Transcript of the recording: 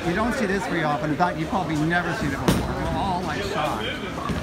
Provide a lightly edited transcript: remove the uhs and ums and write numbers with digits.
You don't see this very often. In fact, you've probably never seen it before. We're all like shocked.